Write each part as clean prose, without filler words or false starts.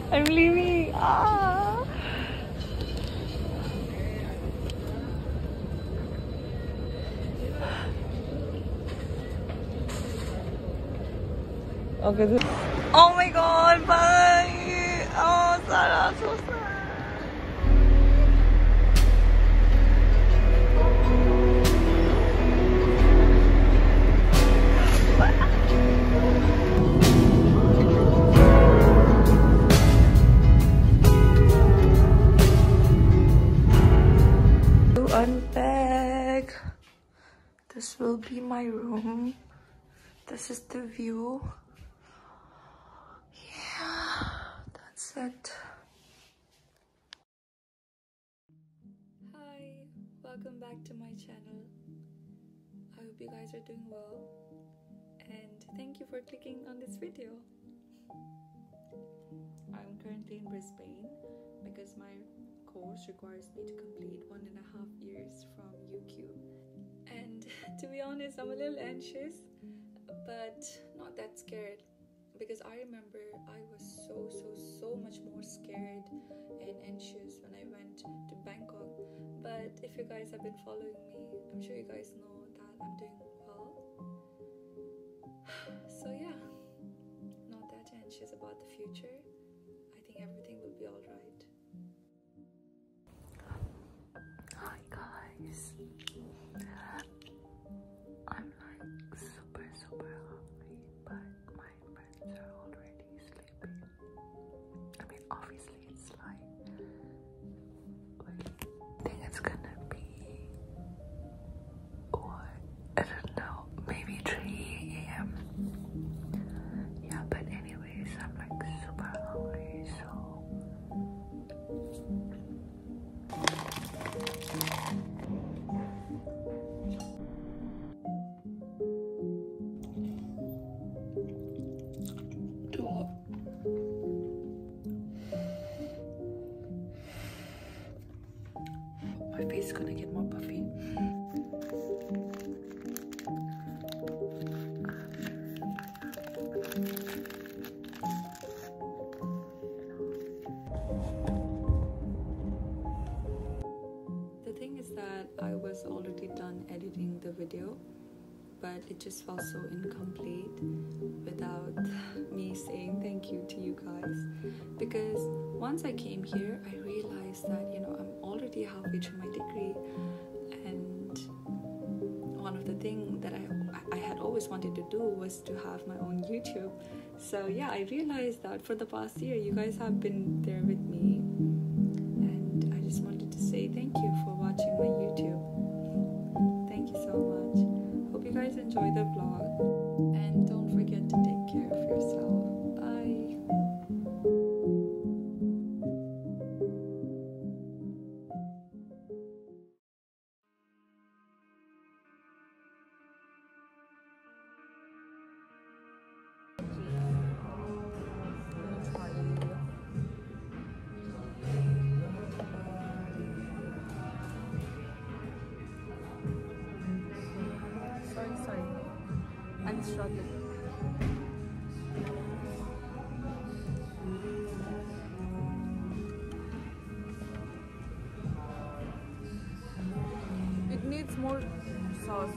I'm leaving. Ah. Okay. Oh my god, bye. Oh, Sarah, so sad. To unpack. This will be my room. This is the view. Yeah, that's it. Hi, welcome back to my channel. I hope you guys are doing well, and thank you for clicking on this video. I'm currently in Brisbane because my course requires me to complete 1.5 years from UQ. And to be honest, I'm a little anxious, but not that scared, because I remember I was so much more scared and anxious when I went to Bangkok. But if you guys have been following me, I'm sure you guys know that I'm doing well. So yeah, not that anxious about the future. I think everything will be alright. Hi guys. I'm like super hungry, but my friends are already sleeping. I mean, obviously it's like, I think it's gonna be, what, I don't know, maybe 3 AM. Yeah, but anyways, I'm like super hungry, so my face is gonna get more puffy. The thing is that I was already done editing the video, but it just felt so incomplete without me saying thank you to you guys. Because once I came here, I realized that, you know, I'm already halfway through my degree, and one of the things that I had always wanted to do was to have my own YouTube. So yeah, I realized that for the past year, you guys have been there with me, and I just wanted to say thank you for watching my YouTube. Thank you so much. Hope you guys enjoy the vlog, and don't forget to take care of yourself. Bye. Sorry. I'm struggling. It needs more sauce.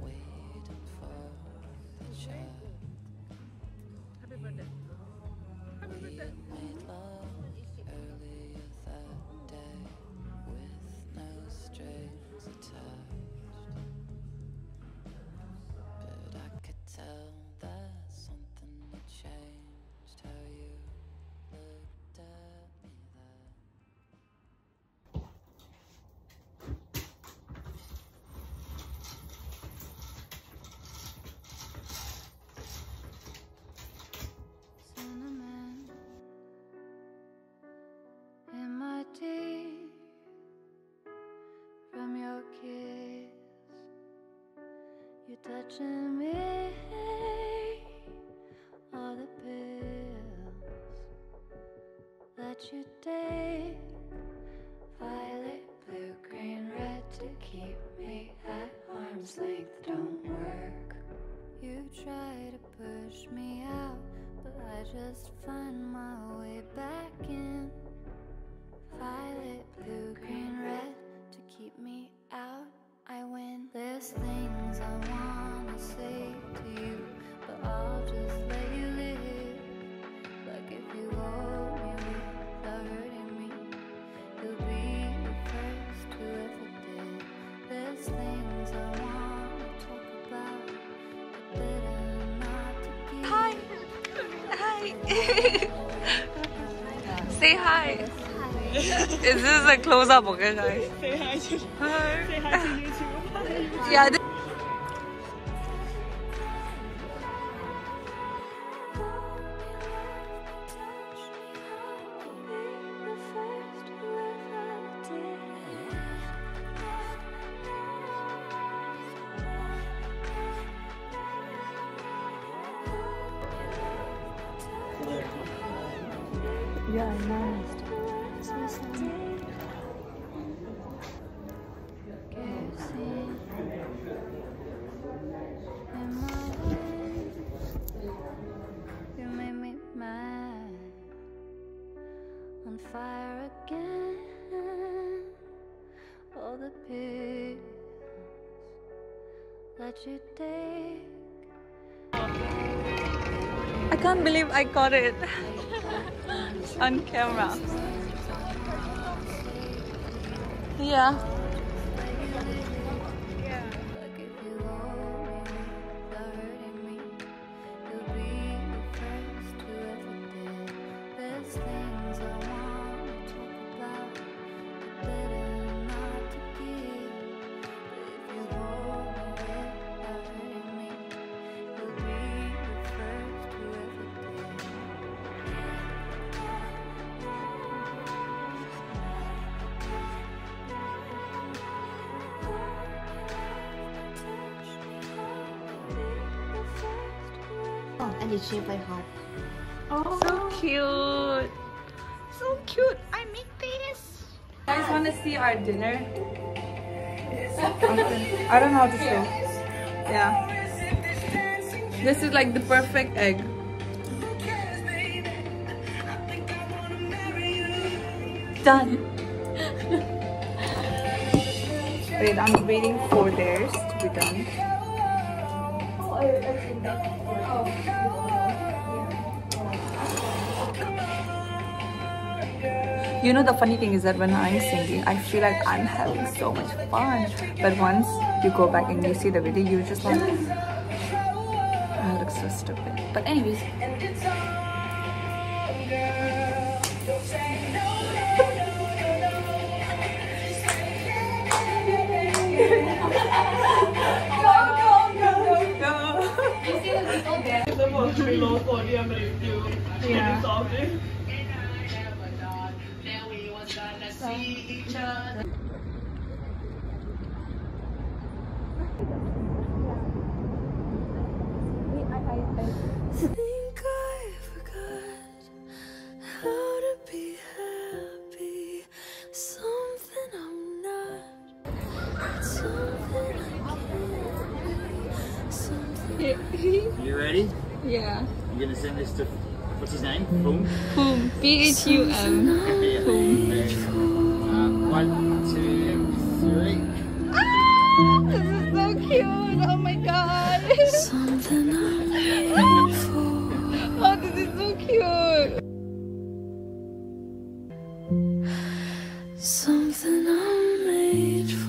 Happy birthday. You're touching me, all the pills that you take, violet, blue, green, red, to keep me at arm's length don't work. You try to push me out, but I just find my way back in. Violet, blue, green, red, to keep me out, I win. There's things I wanna say to you, but I'll just let you live. Like if you hold me without hurting me, you'll be the first who ever did. There's things I wanna talk about, but better not to keep. Hi! Hi! Say hi! Is this a close-up, okay guys? Say hi to Hi! say hi to YouTube. Yeah. Yeah, nice. You made me mad, on fire again. All the pills that you take. I can't believe I caught it on camera. Yeah. Like if you hold me without hurting me, you'll be the first who ever did. There's things I wanna talk about, but better not to give. But if you hold me without hurting me, you'll be the first who ever did. Oh, and it's shaped like heart. Oh, so cute. So cute. I made this. You guys want to see our dinner? Okay. I don't know how to show. Yeah. This is like the perfect egg. Done. Wait, I'm waiting for theirs to be done. You know, the funny thing is that when I'm singing, I feel like I'm having so much fun. But once you go back and you see the video, you're just like, I look so stupid. But anyways. The most low sodium review. Yeah. Think I forgot how to be happy. Something I'm not, something I can't be, something. You ready? Yeah. I'm gonna send this to, what's his name? Boom. Boom. B-H-U-M. Boom. 1, 2, 3. This is so cute. Oh my god. Something I'm made for. Oh, this is so cute. Something I'm made for.